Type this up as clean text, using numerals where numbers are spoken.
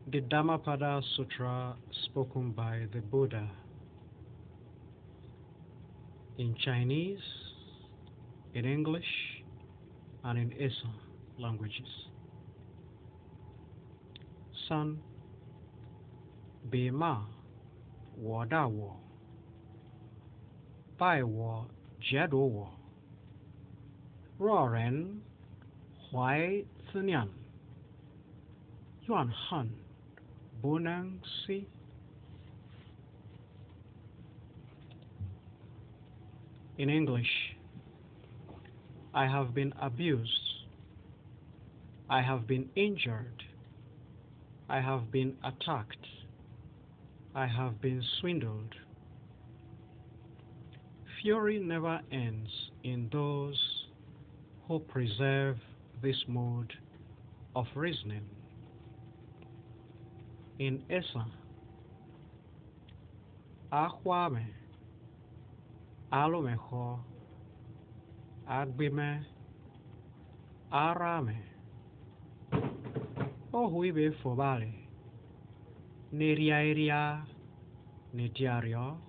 The Dhammapada Sutra spoken by the Buddha in Chinese, in English, and in Esan languages. San Bei Ma Wo Da Wo Bai Wo Jia Du Wo Ruo Ren Huai Zinian Yuan Han Bunang Si. In English, I have been abused, I have been injured, I have been attacked, I have been swindled. Fury never ends in those who preserve this mode of reasoning. In Esan, Ahuame, a lo mejor, Aburime, Arame, Ohuibe Fobale, Neria, Netiario,